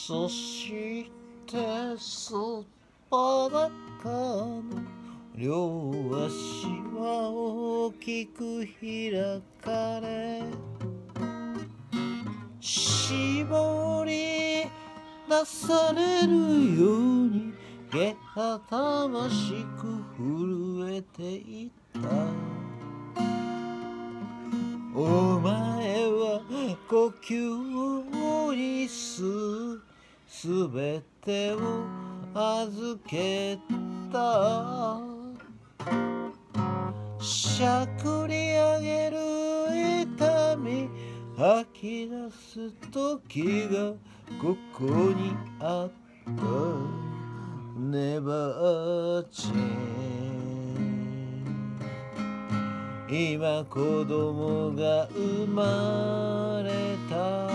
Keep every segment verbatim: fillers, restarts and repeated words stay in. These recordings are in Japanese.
そしてすっぱだかの両足は大きく開かれ、絞り出されるようにけたたましく震えていた。お前は呼吸にすすべてを預けた。しゃくり上げる痛み吐き出す時がここにあった。ネバーチェン。今子供が生まれた。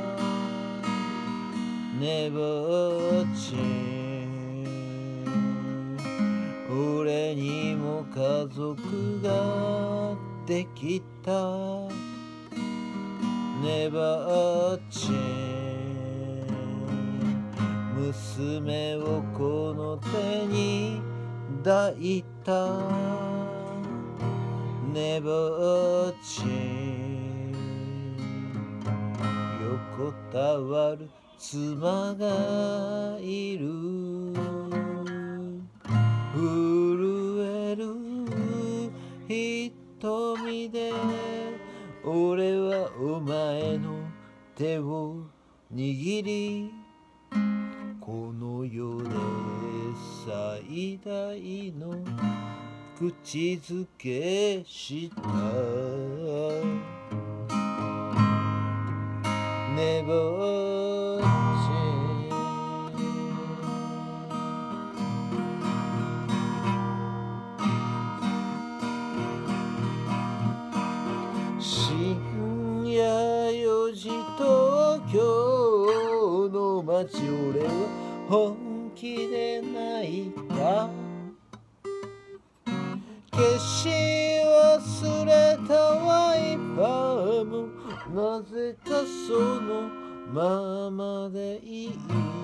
ネバーチェン。俺にも家族ができた。ネバーチェン。娘をこの手に抱いた。ネバーチェン。横たわる妻がいる。震える瞳で俺はお前の手を握り、この世で最大の口づけした。ネバーチェン。深夜よじ東京の街、俺は本気で泣いた。消し忘れたワイパーもなぜかそのままでいい。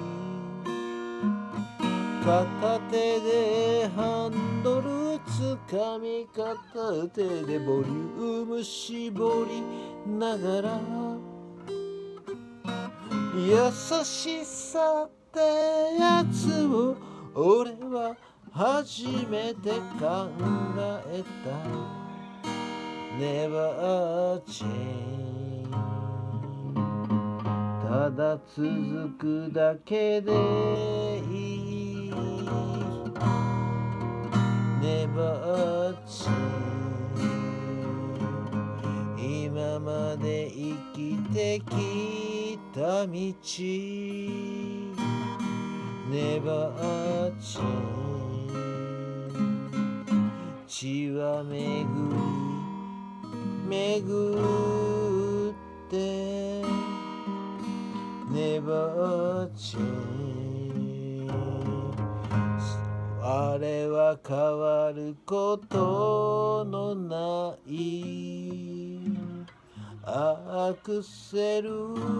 片手でハンドルつかみ、片手でボリューム絞りながら、優しさってやつを俺は初めて考えた。ネバーチェン。ただ続くだけでいい。ネバーチェン。今まで生きてきた道。ネバーチェン。血は巡り巡ってネバーチェン。あれは変わることのないアクセル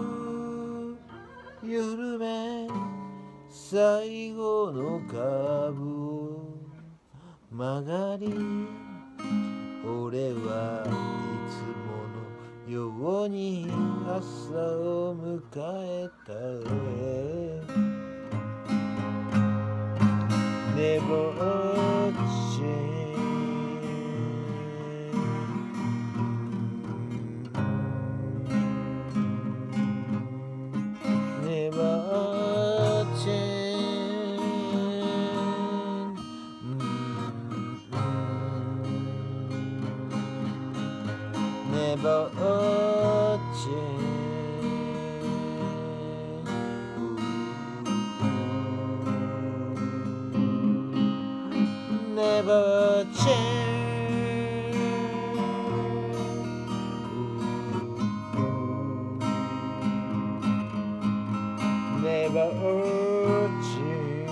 緩め、最後のカーブを曲がり、俺はいつものように朝を迎えた。ネバーチェン。ネバーチェン。Never change. Never change. Never change.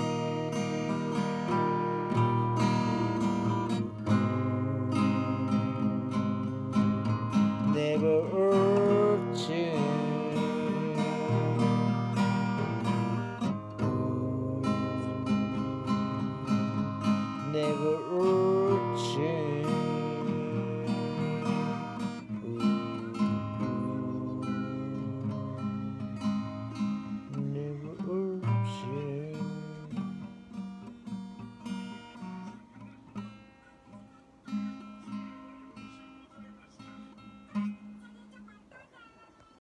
Never change. 眠